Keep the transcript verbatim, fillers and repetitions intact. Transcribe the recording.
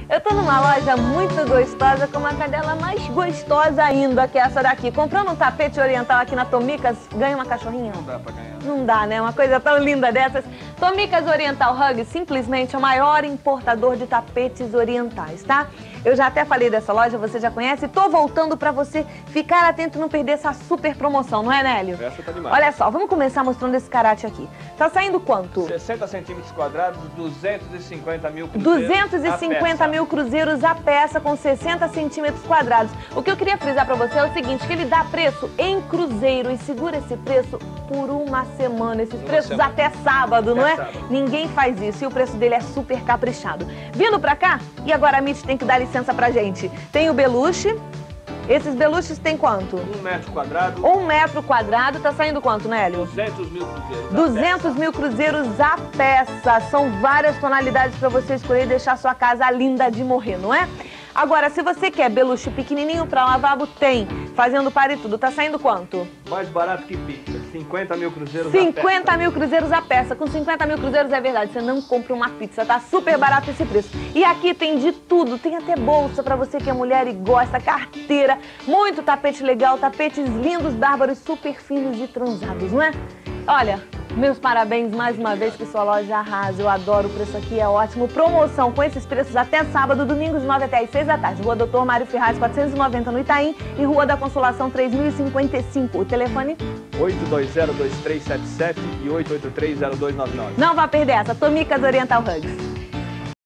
Eu tô numa loja muito gostosa, com uma cadela mais gostosa ainda que essa daqui. Comprando um tapete oriental aqui na Tomicas, ganha uma cachorrinha? Não dá pra ganhar. Não dá, né? Uma coisa tão linda dessas. Tomicas Oriental Hug simplesmente é o maior importador de tapetes orientais, tá? Eu já até falei dessa loja, você já conhece. Tô voltando pra você ficar atento e não perder essa super promoção, não é, Nélio? Essa tá demais. Olha só, vamos começar mostrando esse karate aqui. Tá saindo quanto? sessenta centímetros quadrados, duzentos e cinquenta mil cruzeiros. duzentos e cinquenta mil cruzeiros a peça com sessenta centímetros quadrados. O que eu queria frisar pra você é o seguinte, que ele dá preço em cruzeiro e segura esse preço por uma semana. Esses uma preços semana. até sábado, até não é? Sábado. Ninguém faz isso e o preço dele é super caprichado. Vindo pra cá, e agora a Mitty tem que dar licença pra gente. Tem o beluche. Esses beluches tem quanto? Um metro quadrado. Um metro quadrado, tá saindo quanto, Nélio? duzentos mil cruzeiros. duzentos mil cruzeiros a peça. São várias tonalidades para você escolher e deixar sua casa linda de morrer, não é? Agora, se você quer beluche pequenininho para lavabo, tem. Fazendo par e tudo. Tá saindo quanto? Mais barato que pizza. cinquenta mil cruzeiros cinquenta a mil cruzeiros a peça. Com cinquenta mil cruzeiros é verdade, você não compra uma pizza, tá super barato esse preço. E aqui tem de tudo, tem até bolsa pra você que é mulher e gosta, carteira, muito tapete legal, tapetes lindos, bárbaros, super finos e transados, não é? Olha, meus parabéns mais uma vez que sua loja arrasa, eu adoro, o preço aqui é ótimo. Promoção com esses preços até sábado, domingo de nove até às seis da tarde. Rua Doutor Mário Ferraz, quatrocentos e noventa no Itaim e Rua da Consolação três mil e cinquenta e cinco. O telefone? oito dois zero, dois três sete sete e oito oito três, zero dois nove nove. Não vá perder essa, Tomicas Oriental Hugs.